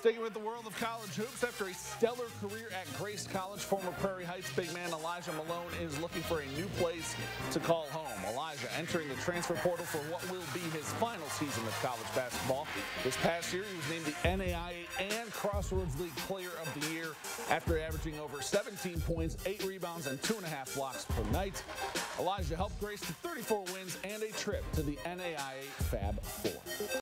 Sticking with the world of college hoops, after a stellar career at Grace College, former Prairie Heights big man Elijah Malone is looking for a new place to call home. Elijah entering the transfer portal for what will be his final season of college basketball. This past year, he was named the NAIA and Crossroads League Player of the Year after averaging over 17 points, 8 rebounds, and 2.5 blocks per night. Elijah helped Grace to 34 wins and a trip to the NAIA Fab Four.